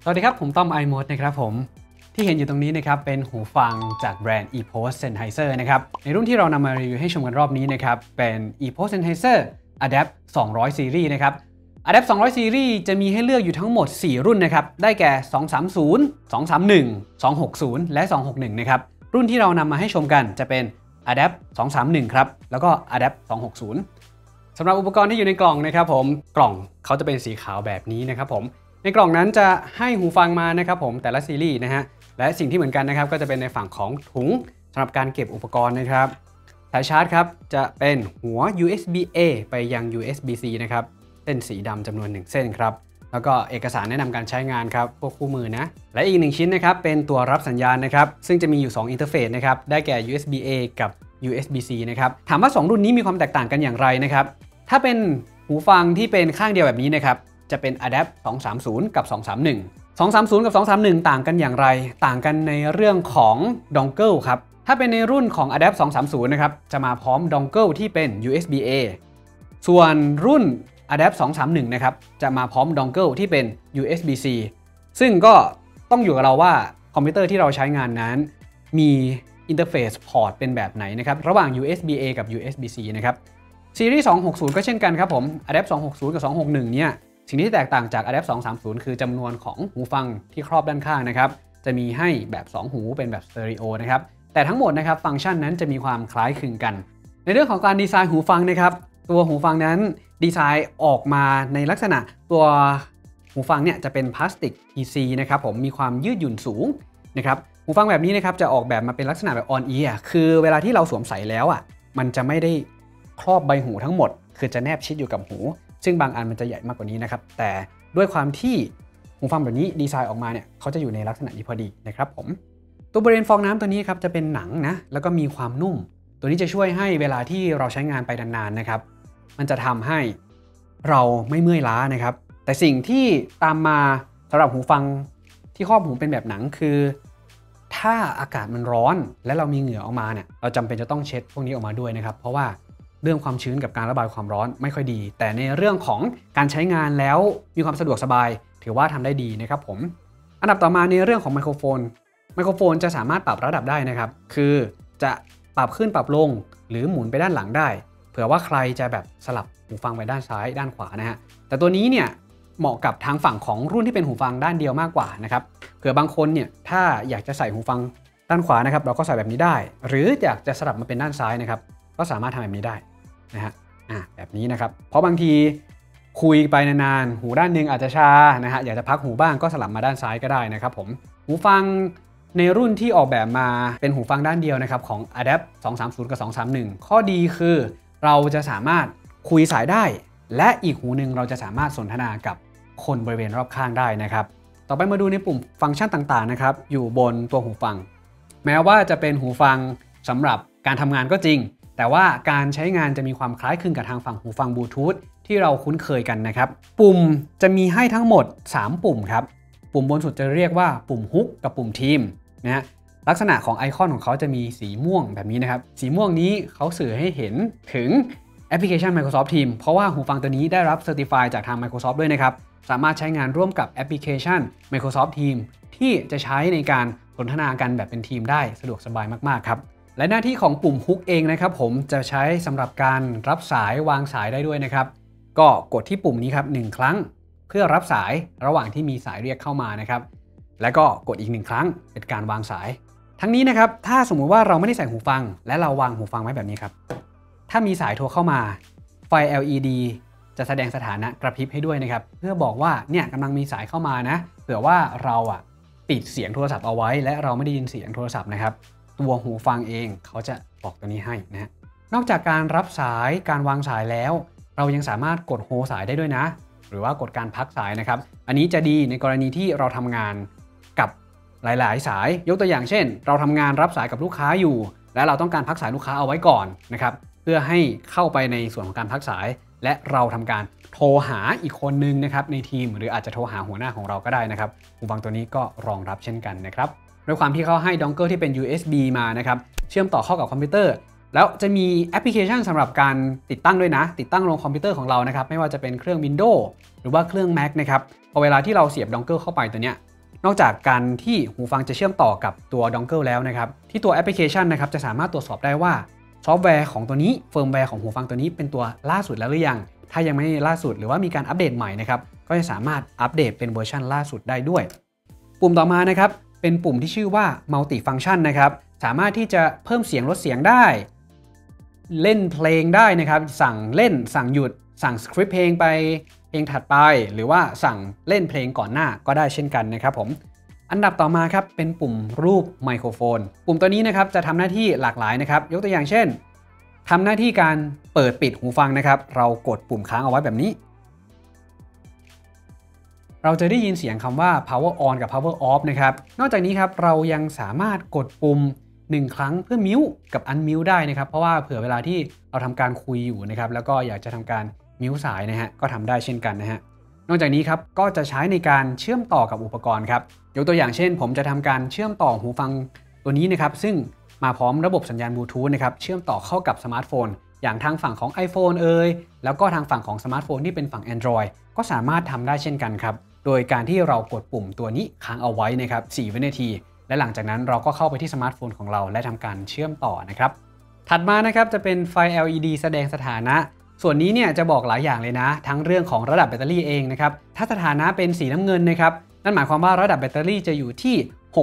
สวัสดีครับผมต้อม iMode นะครับผมที่เห็นอยู่ตรงนี้นะครับเป็นหูฟังจากแบรนด์ EPOS Sennheiser นะครับในรุ่นที่เรานำมารีวิวให้ชมกันรอบนี้นะครับเป็น EPOS Sennheiser Adapt 200 Series นะครับ Adapt 200 Series จะมีให้เลือกอยู่ทั้งหมด4รุ่นนะครับได้แก่230 231 260และ261นะครับรุ่นที่เรานำมาให้ชมกันจะเป็น Adapt 231ครับแล้วก็ Adapt 260สำหรับอุปกรณ์ที่อยู่ในกล่องนะครับผมกล่องเขาจะเป็นสีขาวแบบนี้นะครับผมในกล่องนั้นจะให้หูฟังมานะครับผมแต่ละซีรีส์นะฮะและสิ่งที่เหมือนกันนะครับก็จะเป็นในฝั่งของถุงสำหรับการเก็บอุปกรณ์นะครับสายชาร์จครับจะเป็นหัว USB-A ไปยัง USB-C นะครับเส้นสีดำจำนวน1เส้นครับแล้วก็เอกสารแนะนำการใช้งานครับพวกคู่มือนะและอีก1ชิ้นนะครับเป็นตัวรับสัญญาณนะครับซึ่งจะมีอยู่2อินเทอร์เฟซนะครับได้แก่ USB-A กับ USB-C นะครับถามว่า2รุ่นนี้มีความแตกต่างกันอย่างไรนะครับถ้าเป็นหูฟังที่เป็นข้างเดียวแบบนี้นะครับจะเป็น Adapt 230 กับ 231 230 กับ 231 ต่างกันอย่างไรต่างกันในเรื่องของ Dongle ครับถ้าเป็นในรุ่นของ Adapt 230 นะครับจะมาพร้อม Dongle ที่เป็น USB-A ส่วนรุ่น Adapt 231 นะครับจะมาพร้อม Dongle ที่เป็น USB-C ซึ่งก็ต้องอยู่กับเราว่าคอมพิวเตอร์ที่เราใช้งานนั้นมีอินเทอร์เฟซพอร์ตเป็นแบบไหนนะครับระหว่าง USB-A กับ USB-C นะครับซีรีส์260 ก็เช่นกันครับผม Adapt 260 กับ 261 เนี่ยสิ่งที่แตกต่างจาก Adapt 230 คือจำนวนของหูฟังที่ครอบด้านข้างนะครับจะมีให้แบบ2หูเป็นแบบสเตอริโอนะครับแต่ทั้งหมดนะครับฟังก์ชันนั้นจะมีความคล้ายคลึงกันในเรื่องของการดีไซน์หูฟังนะครับตัวหูฟังนั้นดีไซน์ออกมาในลักษณะตัวหูฟังเนี่ยจะเป็นพลาสติก PC นะครับผมมีความยืดหยุ่นสูงนะครับหูฟังแบบนี้นะครับจะออกแบบมาเป็นลักษณะแบบ on ear คือเวลาที่เราสวมใส่แล้วอ่ะมันจะไม่ได้ครอบใบหูทั้งหมดคือจะแนบชิดอยู่กับหูซึ่งบางอันมันจะใหญ่มากกว่านี้นะครับแต่ด้วยความที่หูฟังแบบนี้ดีไซน์ออกมาเนี่ยเขาจะอยู่ในลักษณะนี้พอดีนะครับผมตัวบริเวณฟองน้ำตัวนี้ครับจะเป็นหนังนะแล้วก็มีความนุ่มตัวนี้จะช่วยให้เวลาที่เราใช้งานไปนานๆนะครับมันจะทำให้เราไม่เมื่อยล้านะครับแต่สิ่งที่ตามมาสำหรับหูฟังที่ครอบหูเป็นแบบหนังคือถ้าอากาศมันร้อนและเรามีเหงื่อออกมาเนี่ยเราจำเป็นจะต้องเช็ดพวกนี้ออกมาด้วยนะครับเพราะว่าเรื่องความชื้นกับการระบายความร้อนไม่ค่อยดีแต่ในเรื่องของการใช้งานแล้วมีความสะดวกสบายถือว่าทำได้ดีนะครับผมอันดับต่อมาในเรื่องของไมโครโฟนจะสามารถปรับระดับได้นะครับคือจะปรับขึ้นปรับลงหรือหมุนไปด้านหลังได้เผื่อว่าใครจะแบบสลับหูฟังไปด้านซ้ายด้านขวานะฮะแต่ตัวนี้เนี่ยเหมาะกับทางฝั่งของรุ่นที่เป็นหูฟังด้านเดียวมากกว่านะครับเผื่อบางคนเนี่ยถ้าอยากจะใส่หูฟังด้านขวานะครับเราก็ใส่แบบนี้ได้หรืออยากจะสลับมาเป็นด้านซ้ายนะครับก็สามารถทำแบบนี้ได้นะฮะแบบนี้นะครับเพราะบางทีคุยไปนานๆหูด้านหนึ่งอาจจะชานะฮะอยากจะพักหูบ้างก็สลับมาด้านซ้ายก็ได้นะครับผมหูฟังในรุ่นที่ออกแบบมาเป็นหูฟังด้านเดียวนะครับของ Adapt 230 กับ 231 ข้อดีคือเราจะสามารถคุยสายได้และอีกหูหนึ่งเราจะสามารถสนทนากับคนบริเวณรอบข้างได้นะครับต่อไปมาดูในปุ่มฟังก์ชันต่างๆนะครับอยู่บนตัวหูฟังแม้ว่าจะเป็นหูฟังสำหรับการทำงานก็จริงแต่ว่าการใช้งานจะมีความคล้ายคลึงกับทางฝั่งหูฟังบลูทูธที่เราคุ้นเคยกันนะครับปุ่มจะมีให้ทั้งหมด3ปุ่มครับปุ่มบนสุดจะเรียกว่าปุ่มฮุกกับปุ่มทีมนะฮะลักษณะของไอคอนของเขาจะมีสีม่วงแบบนี้นะครับสีม่วงนี้เขาสื่อให้เห็นถึงแอปพลิเคชัน Microsoft Teams เพราะว่าหูฟังตัวนี้ได้รับ Certify จากทาง Microsoft ด้วยนะครับสามารถใช้งานร่วมกับแอปพลิเคชัน Microsoft Teams ที่จะใช้ในการสนทนากันแบบเป็นทีมได้สะดวกสบายมากๆครับและหน้าที่ของปุ่มฮุกเองนะครับผมจะใช้สำหรับการรับสายวางสายได้ด้วยนะครับก็กดที่ปุ่มนี้ครับ1ครั้งเพื่อรับสายระหว่างที่มีสายเรียกเข้ามานะครับแล้วก็กดอีก1ครั้งเป็นการวางสายทั้งนี้นะครับถ้าสมมุติว่าเราไม่ได้ใส่หูฟังและเราวางหูฟังไว้แบบนี้ครับถ้ามีสายโทรเข้ามาไฟ LED จะแสดงสถานะกระพริบให้ด้วยนะครับเพื่อบอกว่าเนี่ยกำลังมีสายเข้ามานะเผื่อว่าเราปิดเสียงโทรศัพท์เอาไว้และเราไม่ได้ยินเสียงโทรศัพท์นะครับตัวหูฟังเองเขาจะบอกตัวนี้ให้นะฮะนอกจากการรับสายการวางสายแล้วเรายังสามารถกดโฮสายได้ด้วยนะหรือว่ากดการพักสายนะครับอันนี้จะดีในกรณีที่เราทำงานกับหลายๆสายยกตัวอย่างเช่นเราทำงานรับสายกับลูกค้าอยู่และเราต้องการพักสายลูกค้าเอาไว้ก่อนนะครับเพื่อให้เข้าไปในส่วนของการพักสายและเราทำการโทรหาอีกคนนึงนะครับในทีมหรืออาจจะโทรหาหัวหน้าของเราก็ได้นะครับหูฟังตัวนี้ก็รองรับเช่นกันนะครับด้วยความที่เขาให้ดองเกิลที่เป็น USB มานะครับเชื่อมต่อเข้ากับคอมพิวเตอร์แล้วจะมีแอปพลิเคชันสำหรับการติดตั้งด้วยนะติดตั้งลงคอมพิวเตอร์ของเรานะครับไม่ว่าจะเป็นเครื่อง Windows หรือว่าเครื่อง Mac นะครับพอเวลาที่เราเสียบดองเกิลเข้าไปตัวเนี้ยนอกจากการที่หูฟังจะเชื่อมต่อกับตัวดองเกิลแล้วนะครับที่ตัวแอปพลิเคชันนะครับจะสามารถตรวจสอบได้ว่าซอฟต์แวร์ของตัวนี้เฟิร์มแวร์ของหูฟังตัวนี้เป็นตัวล่าสุดแล้วหรือยังถ้ายังไม่ล่าสุดหรือว่ามีการอัปเดตใหม่นะครับก็จะสามารถอัปเดตเป็นเวอร์ชันล่าสุดได้ด้วยปุ่มต่อมานะครับเป็นปุ่มที่ชื่อว่า Multi Function นะครับสามารถที่จะเพิ่มเสียงลดเสียงได้เล่นเพลงได้นะครับสั่งเล่นสั่งหยุดสั่งสคริปต์เพลงไปเพลงถัดไปหรือว่าสั่งเล่นเพลงก่อนหน้าก็ได้เช่นกันนะครับผมอันดับต่อมาครับเป็นปุ่มรูปไมโครโฟนปุ่มตัวนี้นะครับจะทำหน้าที่หลากหลายนะครับยกตัวอย่างเช่นทำหน้าที่การเปิดปิดหูฟังนะครับเรากดปุ่มค้างเอาไว้แบบนี้เราจะได้ยินเสียงคำว่า power on กับ power off นะครับนอกจากนี้ครับเรายังสามารถกดปุ่ม1ครั้งเพื่อมิวกับอันมิวได้นะครับเพราะว่าเผื่อเวลาที่เราทำการคุยอยู่นะครับแล้วก็อยากจะทำการมิวสายนะฮะก็ทำได้เช่นกันนะฮะนอกจากนี้ครับก็จะใช้ในการเชื่อมต่อกับอุปกรณ์ครับยกตัวอย่างเช่นผมจะทำการเชื่อมต่อหูฟังตัวนี้นะครับซึ่งมาพร้อมระบบสัญญาณบลูทูธนะครับเชื่อมต่อเข้ากับสมาร์ทโฟนอย่างทางฝั่งของ iPhone แล้วก็ทางฝั่งของสมาร์ทโฟนที่เป็นฝั่ง Android ก็สามารถทำได้เช่นกันครับโดยการที่เรากดปุ่มตัวนี้ค้างเอาไว้นะครับ4 วินาทีและหลังจากนั้นเราก็เข้าไปที่สมาร์ทโฟนของเราและทำการเชื่อมต่อนะครับถัดมานะครับจะเป็นไฟ LED แสดงสถานะส่วนนี้เนี่ยจะบอกหลายอย่างเลยนะทั้งเรื่องของระดับแบตเตอรี่เองนะครับถ้าสถานะเป็นสีน้ำเงินนะครับนั่นหมายความว่าระดับแบตเตอรี่จะอยู่ที่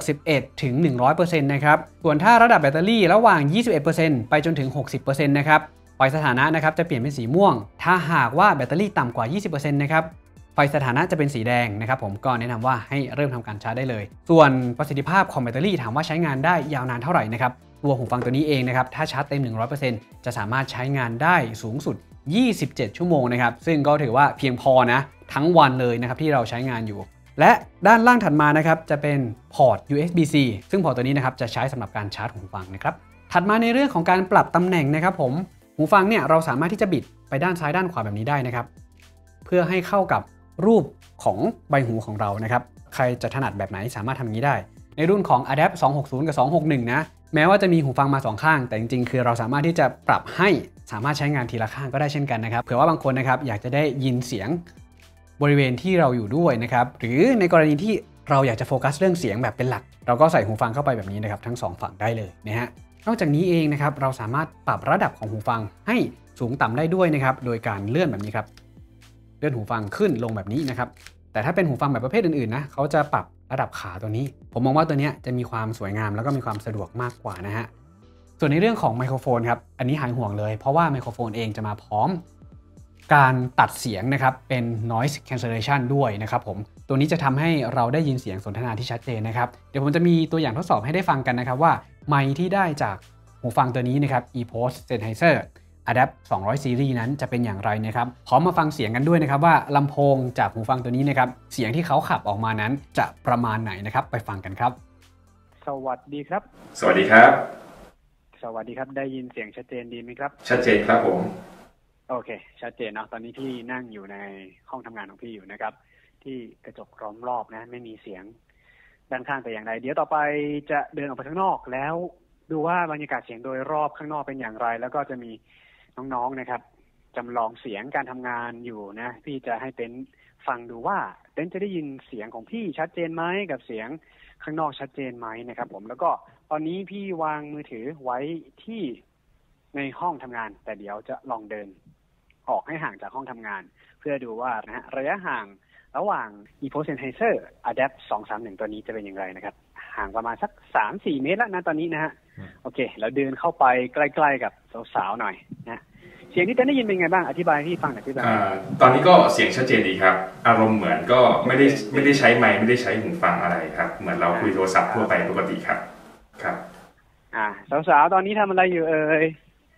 61ถึง 100% นะครับส่วนถ้าระดับแบตเตอรี่ระหว่าง 21% ไปจนถึง 60% นะครับไฟสถานะนะครับจะเปลี่ยนเป็นสีม่วงถ้าหากว่าแบตเตอรี่ต่ำกว่า 20% นะครับไฟสถานะจะเป็นสีแดงนะครับผมก็แนะนำว่าให้เริ่มทำการชาร์จได้เลยส่วนประสิทธิภาพของแบตเตอรี่ถามว่าใช้งานได้ยาวนานเท่าไหร่นะครับตัวหูฟังตัวนี้เองนะครับถ้าชาร์จเต็ม 100% จะสามารถใช้งานได้สูงสุด27 ชั่วโมงนะครับซึ่งก็ถือว่าเพียงพอนะทั้งวันเลยนะครับที่เราใช้งานอยู่และด้านล่างถัดมานะครับจะเป็นพอร์ต USB-C ซึ่งพอร์ตตัวนี้นะครับจะใช้สำหรับการชาร์จหูฟังนะครับถัดมาในเรื่องของการปรับตำแหน่งนะครับผมหูฟังเนี่ยเราสามารถที่จะบิดไปด้านซ้ายด้านขวาแบบนี้ได้นะครับเพื่อให้เข้ากับรูปของใบหูของเรานะครับใครจะถนัดแบบไหนสามารถทำอย่างนี้ได้ในรุ่นของ Adapt 260 กับ 261 นะแม้ว่าจะมีหูฟังมา2ข้างแต่จริงๆคือเราสามารถที่จะปรับให้สามารถใช้งานทีละข้างก็ได้เช่นกันนะครับเผื่อว่าบางคนนะครับอยากจะได้ยินเสียงบริเวณที่เราอยู่ด้วยนะครับหรือในกรณีที่เราอยากจะโฟกัสเรื่องเสียงแบบเป็นหลักเราก็ใส่หูฟังเข้าไปแบบนี้นะครับทั้ง2ฝั่งได้เลยนะฮะนอกจากนี้เองนะครับเราสามารถปรับระดับของหูฟังให้สูงต่ำได้ด้วยนะครับโดยการเลื่อนแบบนี้ครับเลื่อนหูฟังขึ้นลงแบบนี้นะครับแต่ถ้าเป็นหูฟังแบบประเภทอื่นๆนะเขาจะปรับระดับขาตัวนี้ผมมองว่าตัวนี้จะมีความสวยงามแล้วก็มีความสะดวกมากกว่านะฮะส่วนในเรื่องของไมโครโฟนครับอันนี้หายห่วงเลยเพราะว่าไมโครโฟนเองจะมาพร้อมการตัดเสียงนะครับเป็น noise cancellation ด้วยนะครับผมตัวนี้จะทำให้เราได้ยินเสียงสนทนาที่ชัดเจนนะครับเดี๋ยวผมจะมีตัวอย่างทดสอบให้ได้ฟังกันนะครับว่าไมค์ที่ได้จากหูฟังตัวนี้นะครับ EPOS Sennheiser Adapt 200 Series นั้นจะเป็นอย่างไรนะครับพร้อมมาฟังเสียงกันด้วยนะครับว่าลำโพงจากหูฟังตัวนี้นะครับเสียงที่เขาขับออกมานั้นจะประมาณไหนนะครับไปฟังกันครับสวัสดีครับสวัสดีครับสวัสดีครับได้ยินเสียงชัดเจนดีไหมครับชัดเจนครับผมโอเคชัดเจนเนาะตอนนี้พี่นั่งอยู่ในห้องทำงานของพี่อยู่นะครับที่กระจกล้อมรอบนะไม่มีเสียงด้านข้างแต่อย่างใดเดี๋ยวต่อไปจะเดินออกไปข้างนอกแล้วดูว่าบรรยากาศเสียงโดยรอบข้างนอกเป็นอย่างไรแล้วก็จะมีน้องๆนะครับจำลองเสียงการทำงานอยู่นะพี่จะให้เต้นฟังดูว่าเต้นจะได้ยินเสียงของพี่ชัดเจนไหมกับเสียงข้างนอกชัดเจนไหมนะครับผมแล้วก็ตอนนี้พี่วางมือถือไว้ที่ในห้องทำงานแต่เดี๋ยวจะลองเดินออกให้ห่างจากห้องทำงานเพื่อดูว่านะฮะระยะห่างระหว่าง EPOS Sennheiser Adapt 231 ตัวนี้จะเป็นอย่างไรนะครับห่างประมาณสัก 3-4 เมตรแล้วนะตอนนี้นะฮะโอเคแล้วเดินเข้าไปใกล้ๆกับสาวๆหน่อยนะเสียงที่เต้นได้ยินเป็นไงบ้างอธิบายให้ฟังหน่อยพี่บ้างตอนนี้ก็เสียงชัดเจนดีครับอารมณ์เหมือนก็ไม่ได้ใช้ไมค์ไม่ได้ใช้หูฟังอะไรครับเหมือนเราคุยโทรศัพท์ทั่วไปปกติครับครับสาวๆตอนนี้ทำอะไรอยู่เอ่ย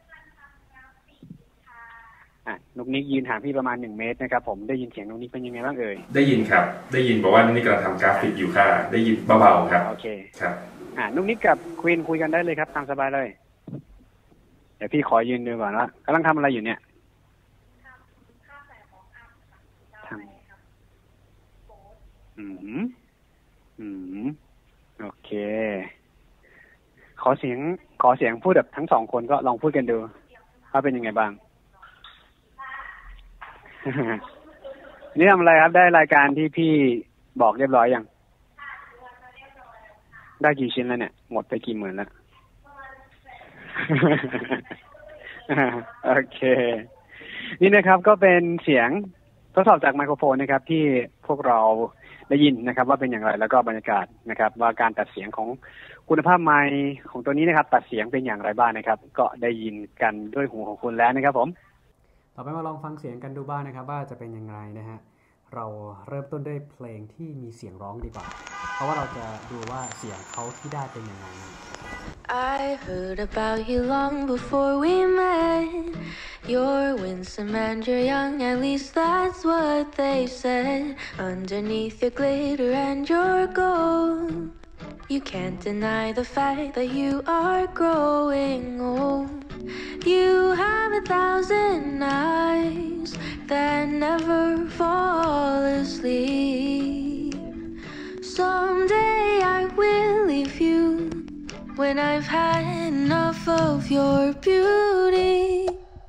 นุกนิกยืนห่างพี่ประมาณ1 เมตรนะครับผมได้ยินเสียงนุกนิกเป็นยังไงบ้างเอ่ยได้ยินครับได้ยินบอกว่านุกนิกกำลังทำกราฟิกอยู่ค่ะได้ยินเบาๆครับโอเคครับนุกนิกกับควีนคุยกันได้เลยครับตามสบายเลยเดี๋ยวพี่ขอยืนดูก่อนว่ากำลังทำอะไรอยู่เนี่ยทำโอเคขอเสียงพูดแบบทั้ง2 คนก็ลองพูดกันดูว่าเป็นยังไงบ้างนี่ทำอะไรครับได้รายการที่พี่บอกเรียบร้อยยังได้กี่ชิ้นแล้วเนี่ยหมดไปกี่หมื่นแล้ว โอเคนี่นะครับก็เป็นเสียงทดสอบจากไมโครโฟนนะครับที่พวกเราได้ยินนะครับว่าเป็นอย่างไรแล้วก็บรรยากาศนะครับว่าการตัดเสียงของคุณภาพไมค์ของตัวนี้นะครับตัดเสียงเป็นอย่างไรบ้างนะครับก็ได้ยินกันด้วยหูของคุณแล้วนะครับผมต่อไปมาลองฟังเสียงกันดูบ้างนะครับว่าจะเป็นอย่างไรนะฮะเราเริ่มต้นด้วยเพลงที่มีเสียงร้องดีกว่าเพราะว่าเราจะดูว่าเสียงเขาที่ได้เป็นยังไงนะ I heard about you long before we met. You're winsome and you're young, at least that's what they said. Underneath your glitter and your gold, you can't deny the fact that you are growing old. You have 1,000 eyes that never fall asleep. Someday I will leave you when I've had enough of your beauty.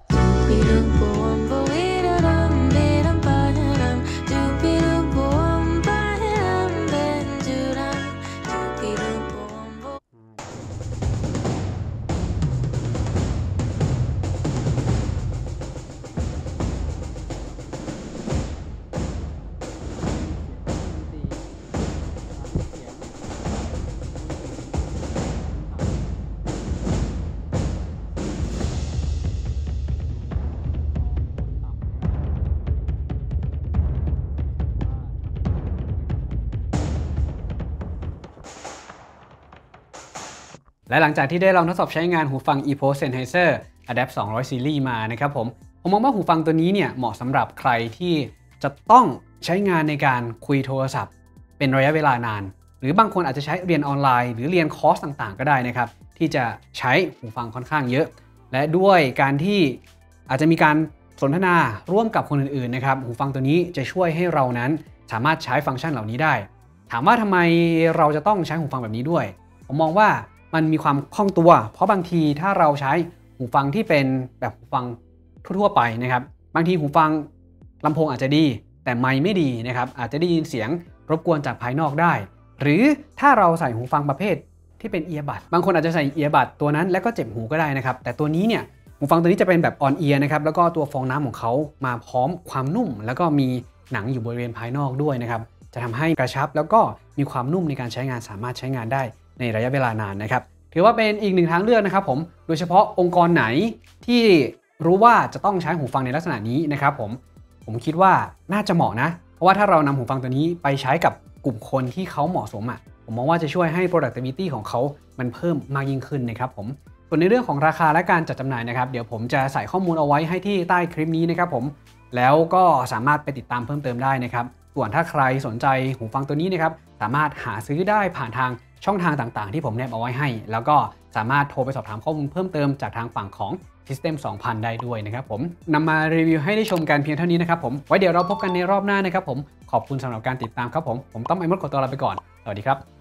และหลังจากที่ได้ลองทดสอบใช้งานหูฟัง EPOS Sennheiser Adapt 200 Series มานะครับผมมองว่าหูฟังตัวนี้เนี่ยเหมาะสำหรับใครที่จะต้องใช้งานในการคุยโทรศัพท์เป็นระยะเวลานานหรือบางคนอาจจะใช้เรียนออนไลน์หรือเรียนคอร์สต่างๆก็ได้นะครับที่จะใช้หูฟังค่อนข้างเยอะและด้วยการที่อาจจะมีการสนทนาร่วมกับคนอื่นๆนะครับหูฟังตัวนี้จะช่วยให้เรานั้นสามารถใช้ฟังก์ชันเหล่านี้ได้ถามว่าทำไมเราจะต้องใช้หูฟังแบบนี้ด้วยผมมองว่ามันมีความคล่องตัวเพราะบางทีถ้าเราใช้หูฟังที่เป็นแบบหูฟังทั่วๆไปนะครับบางทีหูฟังลำโพงอาจจะดีแต่ไมค์ไม่ดีนะครับอาจจะได้ยินเสียงรบกวนจากภายนอกได้หรือถ้าเราใส่หูฟังประเภทที่เป็นเอียร์บัดบางคนอาจจะใส่เอียร์บัดตัวนั้นแล้วก็เจ็บหูก็ได้นะครับแต่ตัวนี้เนี่ยหูฟังตัวนี้จะเป็นแบบออนเอียร์นะครับแล้วก็ตัวฟองน้ำของเขามาพร้อมความนุ่มแล้วก็มีหนังอยู่บริเวณภายนอกด้วยนะครับจะทำให้กระชับแล้วก็มีความนุ่มในการใช้งานสามารถใช้งานได้ในระยะเวลานานนะครับถือว่าเป็นอีกหนึ่งทางเลือกนะครับผมโดยเฉพาะองค์กรไหนที่รู้ว่าจะต้องใช้หูฟังในลักษณะนี้นะครับผมคิดว่าน่าจะเหมาะนะเพราะว่าถ้าเรานำหูฟังตัวนี้ไปใช้กับกลุ่มคนที่เขาเหมาะสมผมมองว่าจะช่วยให้ productivity ของเขามันเพิ่มมากยิ่งขึ้นนะครับผมส่วนในเรื่องของราคาและการจัดจำหน่ายนะครับเดี๋ยวผมจะใส่ข้อมูลเอาไว้ให้ที่ใต้คลิปนี้นะครับผมแล้วก็สามารถไปติดตามเพิ่มเติมได้นะครับส่วนถ้าใครสนใจหูฟังตัวนี้นะครับสามารถหาซื้อได้ผ่านทางช่องทางต่างๆที่ผมแนบเอาไว้ให้แล้วก็สามารถโทรไปสอบถามข้อมูลเพิ่มเติมจากทางฝั่งของ System 2000 ได้ด้วยนะครับผมนำมารีวิวให้ได้ชมกันเพียงเท่านี้นะครับผมไว้เดี๋ยวเราพบกันในรอบหน้านะครับผมขอบคุณสำหรับการติดตามครับผมต้อมไอมดขอตัวลาไปก่อนสวัสดีครับ